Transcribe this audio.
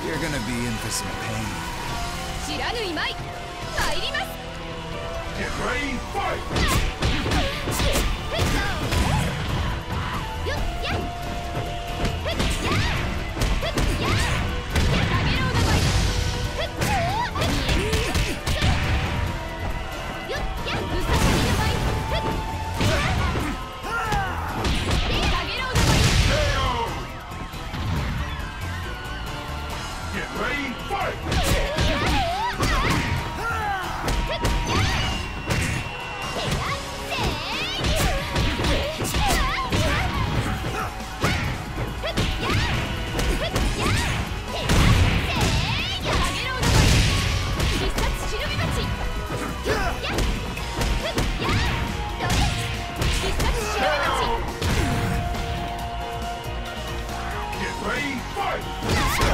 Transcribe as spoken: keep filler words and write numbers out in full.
You're gonna be in for some pain. 知らぬいまい参ります。 Get ready, fight! よっやっふっやふっやかげろうがばいふっふっよっやうささりがばいふっやかげろうがばい Get ready, fight! や